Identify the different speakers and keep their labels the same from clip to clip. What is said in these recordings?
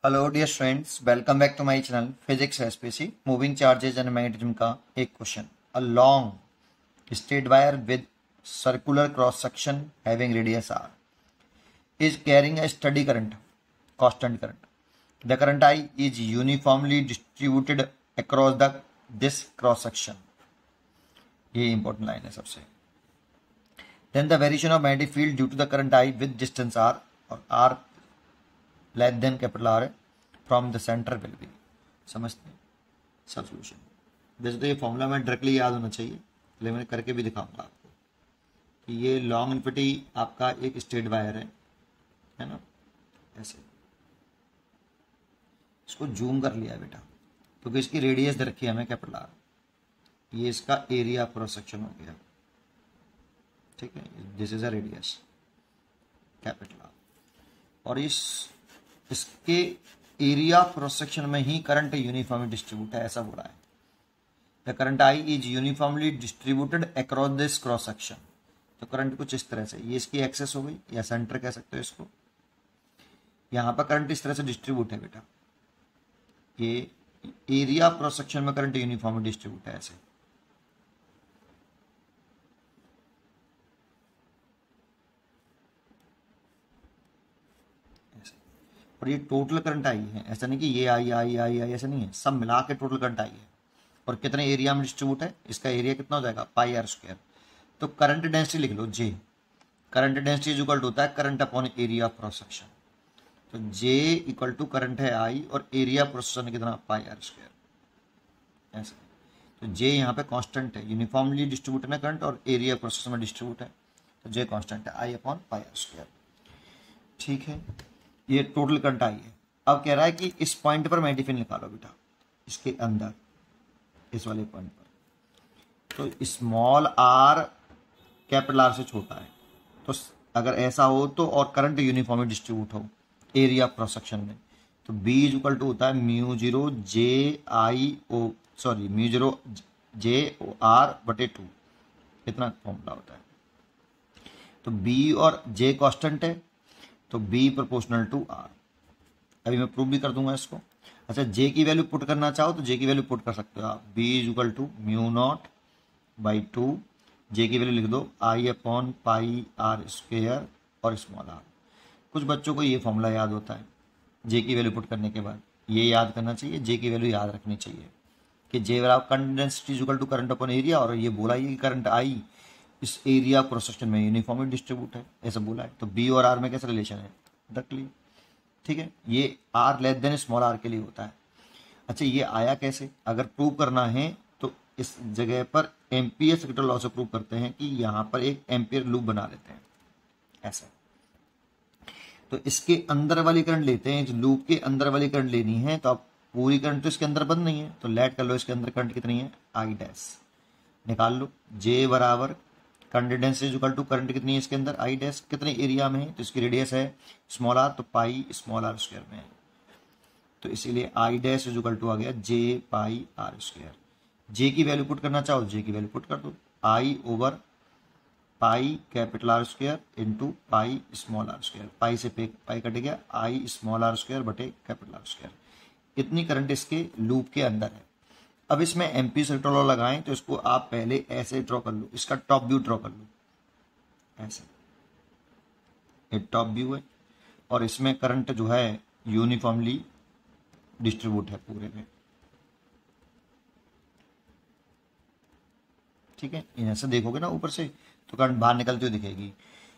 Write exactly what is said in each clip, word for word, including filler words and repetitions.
Speaker 1: Hello dear students, welcome back to my channel physics SPC. Moving charges and magnetism का एक question. A long straight wire with circular cross section having radius R is carrying a steady current, constant current. The current I is uniformly distributed across the this cross section. ये important line है सबसे. Then the variation of magnetic field due to the current I with distance r और r less than capital R from the center will be. समझते हैं सब solution. वैसे तो ये फॉर्मूला में डायरेक्टली याद होना चाहिए, लेकिन मैं करके भी दिखाऊंगा आपको कि ये लॉन्ग इन्फिनिटी आपका एक स्ट्रेट वायर है है ना, ऐसे इसको जूम कर लिया बेटा, क्योंकि इसकी रेडियस दे रखी है हमें कैपिटल आर। ये इसका एरिया क्रॉस सेक्शन हो गया, ठीक है। This is a radius capital R, और इस इसके एरिया क्रॉस सेक्शन में ही करंट यूनिफॉर्मली डिस्ट्रीब्यूट है, ऐसा बोला है। The current I is uniformly distributed across this cross section. तो करंट कुछ इस तरह से, ये इसकी एक्सेस हो गई या सेंटर कह सकते हो इसको। यहां पर करंट इस तरह से डिस्ट्रीब्यूट है बेटा, ये एरिया क्रॉस सेक्शन में करंट यूनिफॉर्मली डिस्ट्रीब्यूट है ऐसे। और ये टोटल करंट आई है, ऐसा नहीं कि ये आई आई आई आई ऐसा नहीं है, सब मिला के टोटल करंट आई है। और कितने एरिया में डिस्ट्रीब्यूट है, इसका एरिया कितना हो जाएगा, पाई आर स्क्वायर। तो करंट डेंसिटी लिख लो J. Current density equal to होता है current upon area cross section. तो जे इक्वल टू करंट है आई और एरिया क्रॉस सेक्शन कितना, पाई आर स्क्वायर ऐसा। तो जे यहाँ पे कांस्टेंट है, यूनिफॉर्मली डिस्ट्रीब्यूट है करंट और एरिया क्रॉस सेक्शन में डिस्ट्रीब्यूट है, तो जे कांस्टेंट है I upon pi R square, ठीक है। ये टोटल करंट आई है। अब कह रहा है कि इस पॉइंट पर मैग्नेटिक फील्ड निकालो बेटा, इसके अंदर इस वाले पॉइंट पर। तो स्मॉल आर कैपिटल आर से छोटा है, तो अगर ऐसा हो तो और करंट यूनिफॉर्मली डिस्ट्रीब्यूट हो एरिया क्रॉस सेक्शन में, तो बी इज इक्वल टू होता है mu zero J I O sorry mu zero J O R बटे टू, इतना फॉर्मूला होता है। तो बी और जे कांस्टेंट है, तो B प्रोपोर्शनल टू R। अभी मैं प्रूव भी कर दूंगा इसको। अच्छा, J की वैल्यू पुट करना चाहो तो J की वैल्यू पुट कर सकते हो आप, B is equal to mu not by two, J की वैल्यू लिख दो I upon pi R square और स्मॉल आर। कुछ बच्चों को ये फॉर्मूला याद होता है, J की वैल्यू पुट करने के बाद ये याद करना चाहिए, J की वैल्यू याद रखनी चाहिए कि J बराबर current density is equal to current upon area, और ये बोला है कि करंट I इस एरिया क्रॉस सेक्शन में यूनिफॉर्मली डिस्ट्रीब्यूट है, ऐसा बोला है। तो बी और आर में कैसा रिलेशन है, रख ली, ठीक है। ये R less than small R के लिए होता है। अच्छा, ये आया कैसे, अगर प्रूव करना है तो इस जगह पर एम्पियर सर्किट लॉ से प्रूव करते हैं कि यहाँ पर एक एम्पियर लूप बना लेते हैं ऐसा। तो इसके अंदर वाली करंट लेते हैं, लूप के अंदर वाली करंट लेनी है, तो अब पूरी करंट तो इसके अंदर बंद नहीं है, तो लेट कर लो इसके अंदर करंट कितनी है, आई डैश निकाल लो। जे बराबर current density is equal to current कितनी है इसके अंदर, आई डैश, कितने एरिया में है, तो इसकी रेडियस है स्मॉल आर, तो पाई स्मॉल आर स्क्वायर में है, तो इसीलिए I dash is equal to आ गया जे पाई आर स्क्वायर। जे की वैल्यू पुट करना चाहो, जे की वैल्यू पुट कर दो, I over pi capital R square into pi small R square, pi से पाई कट गया, आई स्मॉल आर स्क्वायर बटे कैपिटल आर स्क्वायर। इतनी करंट इसके लूप के अंदर है। अब इसमें एम्पियर सर्किट लॉ लगाएं तो इसको आप पहले ऐसे ड्रॉ कर लो, इसका टॉप व्यू ड्रॉ कर लो ऐसे, ये टॉप व्यू है, और इसमें करंट जो है यूनिफॉर्मली डिस्ट्रीब्यूट है पूरे में, ठीक है। ऐसे देखोगे ना ऊपर से तो करंट बाहर निकलती हुई दिखेगी।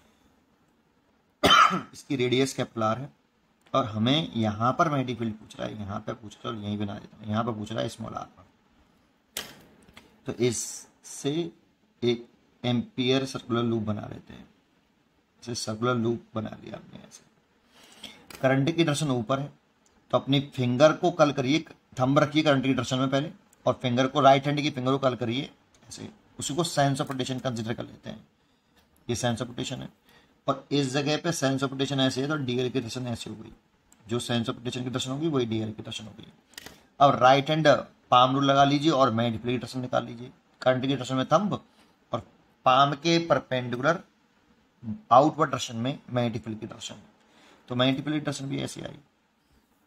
Speaker 1: इसकी रेडियस कैपिटल आर है, और हमें यहां पर मैग्नेटिक फील्ड पूछ रहा है, यहां पे पूछ रहा है, यहीं बना देता हूं, यहां पर पूछ रहा है स्मॉल आर पर। तो इससे एक एम्पियर सर्कुलर लूप बना लेते हैं, इसे सर्कुलर लूप बना लिया हमने ऐसे। करंट की डायरेक्शन ऊपर है, तो अपनी फिंगर को कल करिए, थंब रखिए करंट की डायरेक्शन में पहले, और फिंगर को राइट हैंड की फिंगर को कल करिए ऐसे, उसी को साइंस ऑफ रोटेशन कंसिडर कर लेते हैं। ये साइंस ऑफ रोटेशन है, और इस जगह पे साइंस ऑफ रोटेशन ऐसे है तो डीएल की डायरेक्शन ऐसे हो गई, जो साइंस ऑफ रोटेशन की डायरेक्शन होगी वही डीएल की डायरेक्शन हो गई। अब राइट हैंड पाम रूल लगा लीजिए और मैग्नेटिक फील्ड की डायरेक्शन निकाल लीजिए। करंट की डायरेक्शन में थंब और पाम के परपेंडिकुलर आउटवर्ड डायरेक्शन में मैग्नेटिक फील्ड की डायरेक्शन, तो मैग्नेटिक फील्ड की डायरेक्शन भी ऐसी आई,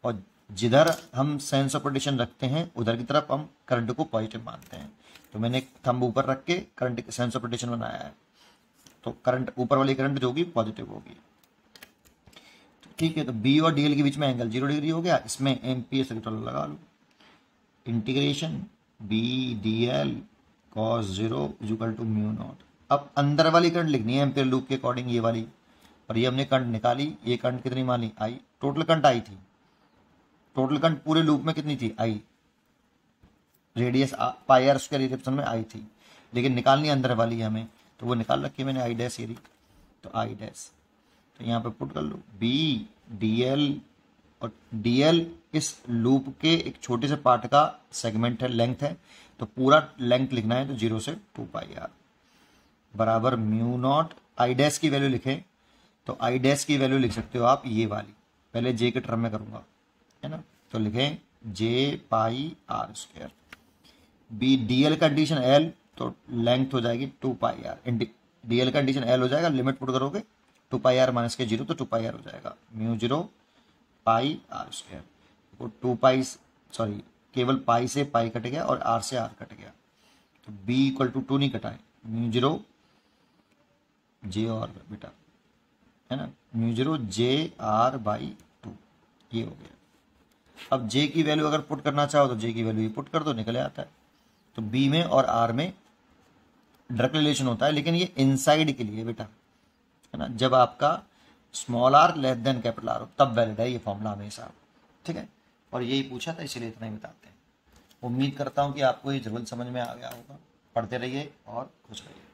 Speaker 1: और जिधर हम सेंस ऑफ रोटेशन रखते हैं उधर की तरफ हम करंट को पॉजिटिव मानते हैं। तो मैंने एक थंब ऊपर रख के करंट सेंस ऑफ रोटेशन बनाया है, तो करंट ऊपर वाली करंट जो होगी पॉजिटिव होगी। ठीक है, तो बी और डीएल के बीच में एंगल जीरो डिग्री हो गया, इसमें एम्पियर सर्किल लगा लो। Integration B D L cos zero equal to mu not. अब अंदर वाली करंट लिखनी है एम्पियर लूप के अकॉर्डिंग, ये वाली, और ये हमने करंट निकाली। ये करंट कितनी मानी? आई। टोटल करंट आई थी, टोटल करंट पूरे लूप में कितनी थी? I. Radius pi R square इरेप्शन में आई थी, लेकिन निकालनी अंदर वाली हमें, तो वो निकाल रखी है मैंने आई डैश एरी। तो आई डैश, तो यहाँ पे पुट कर लो बी डी एल, और डी एल इस लूप के एक छोटे से पार्ट का सेगमेंट है, लेंथ है, तो पूरा लेंथ लिखना है, तो जीरो से टू पाई आर बराबर म्यू नॉट। आई डैश की वैल्यू लिखें तो आई डैश की वैल्यू लिख सकते हो आप ये वाली, पहले जे के टर्म में करूंगा, है ना, तो लिखें J pi R square. B D L condition L, तो लेंथ हो जाएगी two pi R. D L condition L हो जाएगा, लिमिट पुट करोगे टू पाई आर माइनस के जीरो, तो टू पाई आर हो जाएगा mu zero pi R square. वो टू पाई सॉरी केवल पाई से पाई कट गया और आर से आर कट गया, तो बी इक्वल टू टू नहीं कटाए, म्यू जीरो जे और बेटा, है ना, mu zero J R by two, ये हो गया। अब जे की वैल्यू अगर पुट करना चाहो तो जे की वैल्यू पुट कर दो, निकले आता है। तो बी में और आर में डायरेक्ट रिलेशन होता है, लेकिन ये इनसाइड के लिए बेटा, है ना, जब आपका small R less than capital R हो तब वैलिड है ये फॉर्मूला हमेशा। ठीक है, और यही पूछा था इसीलिए इतना ही बताते हैं। उम्मीद करता हूँ कि आपको ये जरूर समझ में आ गया होगा। पढ़ते रहिए और खुश रहिए।